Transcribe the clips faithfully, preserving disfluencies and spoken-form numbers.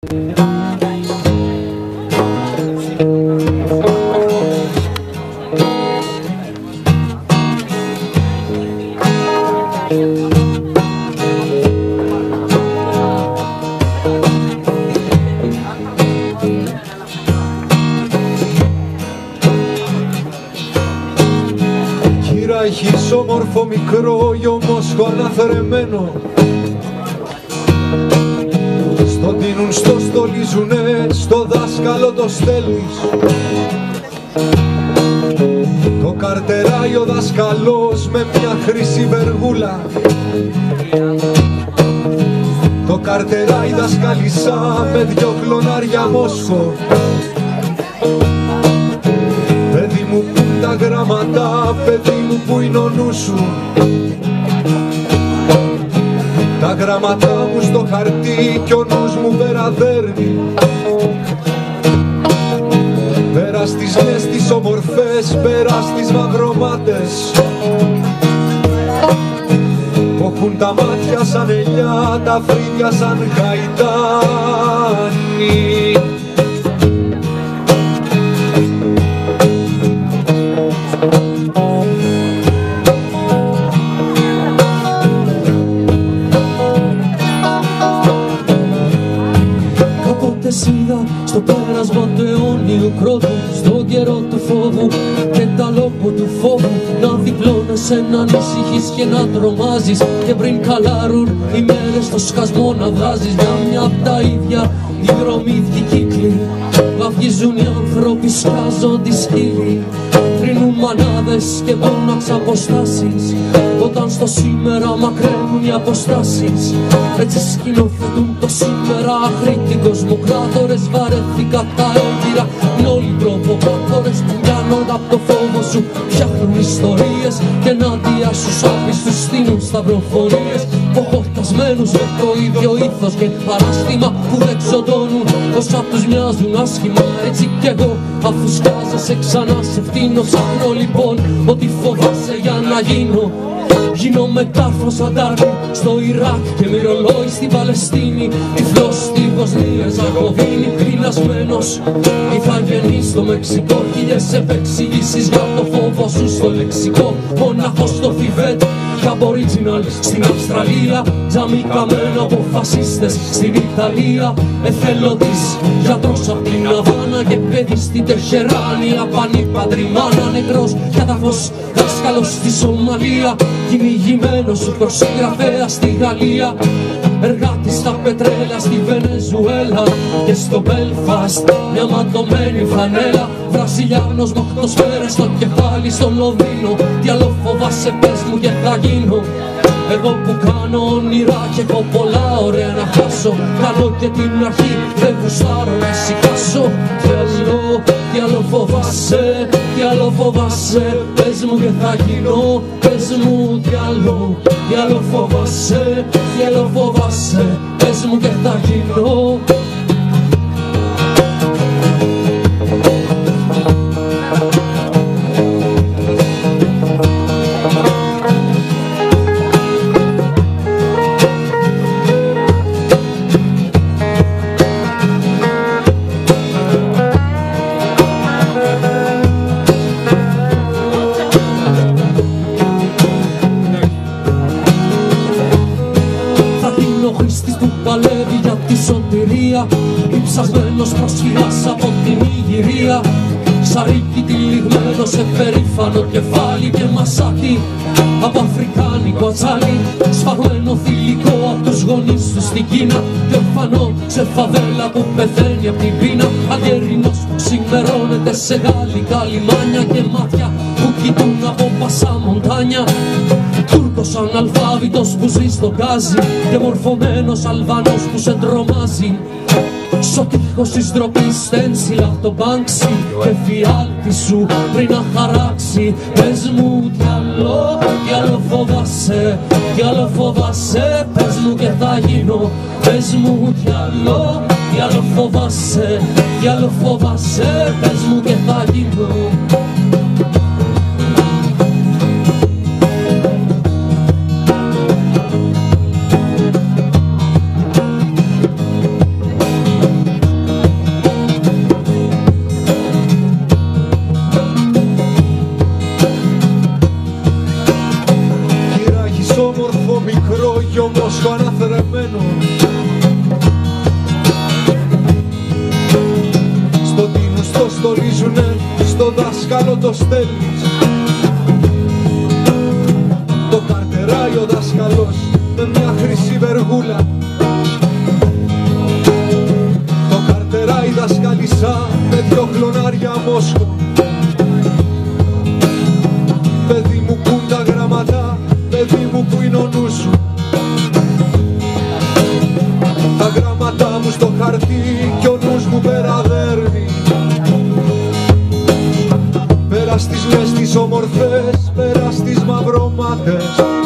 Έχεις όμορφο μικρό γιομόσχο αναθρεμένο, στον τίνουν στο στολίζουνε, στο δάσκαλο το στέλνεις. Το καρτεράει ο δάσκαλος με μια χρυσή βεργούλα, το καρτεράει δασκαλισά με δυο κλονάρια μόσχο. Παιδί μου που τα γραμματά, παιδί μου που είναι ο νους σου. Τα γραμματά μου στο χαρτί κι ο νους μου περαδέρνει. Πέρα στις λες τις όμορφες, πέρα στις μαυρομάτες που έχουν τα μάτια σαν ελιά, τα φρύδια σαν γαϊτάνι. Στο πέρασμα του αιώνιου κρότου, στον καιρό του φόβου και τα λόγω του φόβου, να διπλώνεσαι, να ανησυχείς και να τρομάζεις, και πριν καλάρουν οι μέρες στο σκασμό να βράζεις. Μια μια απ' τα ίδια υγρομύθιοι κύκλοι, βαφγίζουν οι άνθρωποι, σκάζονται οι σκύλοι, κρίνουν μανάδες και βρουν αποστάσεις, όταν στο σήμερα μακραίνουν οι αποστάσεις. Έτσι σκηνοθετούν το σήμερα αχρήτοι κοσμοκράτορες. Βαρέθηκα τα έγκυρα, είναι όλοι τροποκράτορες που πιάνονται απ' το φόβο σου, φτιάχνουν ιστορίες και ενάντια στους άπιστους στείνουν σταυροφορίες. Ποχορτασμένους με το ίδιο ήθος και παράστημα που δεν ξοντώνουν, πως απ' τους μοιάζουν άσχημα. Έτσι κι εγώ, αφού σκάζεσαι ξανά σε φτύνω, ψάχνω λοιπόν ότι φοβάσαι για να γίνω. Γίνομαι κάρφος σαν Ντάρβιν στο Ιράκ και μυρολόι στην Παλαιστίνη, τυφλός στη Βοσνία, Ζαγοβίνη, πεινασμένος ηθαγενής στο Μεξικό. Χίλιες επεξηγήσεις για το φόβο σου στο λεξικό. Μοναχός στο Θιβέτ και Aboriginal στην Αυστραλία, τζαμί καμένο από φασίστες στην Ιταλία. Εθελοντής γιατρός απ' την Αβάνα και παιδί στην Τεχεράνη, απανίπαντρη μάνα, νεκρός καταφός δάσκαλος στη Σομαλία, κυνηγημένος προσυγγραφέας στη Γαλλία, εργάτης στα πετρέλαια στη Βενεζουέλα και στο Μπέλφαστ μια ματωμένη φανέλα. Βραζιλιάνος με οκτώ σφαίρες στο κεφάλι στο Λονδίνο, τι άλλο φοβάσαι πες μου και θα γίνω. Εγώ που κάνω όνειρα και έχω πολλά ωραία να χάσω, κάνω και την αρχή, δεν γουστάρω να ησυχάσω. Τι άλλο, τι άλλο φοβάσαι, τι άλλο φοβάσαι, πες μου και θα γίνω, πες μου τι άλλο, τι άλλο φοβάσαι, τι άλλο φοβάσαι, πες μου και θα γίνω. Ψασμένος προσφυγάς από την Ιγυρία, σαρίκι τυλιγμένο σε περήφανο κεφάλι και μασάκι από αφρικάνικο ατσάλι, σφαγμένο θηλυκό από τους γονείς του στην Κίνα και ορφανό σε φαβέλα που πεθαίνει από την πείνα. Αγερινός που ξημερώνεται σε γαλλικά λιμάνια και μάτια που κοιτούν από πασαμοντάνια. Τούρκος αναλφάβητος που ζει στο γκάζι και μορφωμένος Αλβανός που σε τρομάζει. Στο τείχος της ντροπής στένσιλ από το Μπάνξι και φιάλτη σου πριν να χαράξει. Πες μου τι άλλο, τι άλλο φοβάσαι, τι άλλο φοβάσαι, πες μου και θα γίνω. Πες μου τι άλλο, τι άλλο φοβάσαι, τι άλλο φοβάσαι, πες μου και θα γίνω. όλο το στέλνεις. Το καρτεράει ο δάσκαλος με μια χρυσή βεργούλα. Το καρτεράει η δασκαλισά με δυο κλονάρια μόσχο. Παιδί μου πουν τα γραμματά, παιδί μου που είναι ο νους σου. Τα γράμματά μου στο χαρτί κι ο νους μου περαδέρνει. Πέρα στις μες τις όμορφες, πέρα στις μαυρομάτες.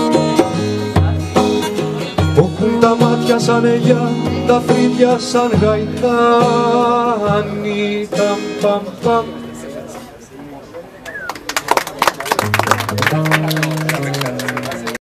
Έχουν τα μάτια σαν ελιά, τα φρύδια σαν γαϊτάνι. Ταμ, παμ, παμ.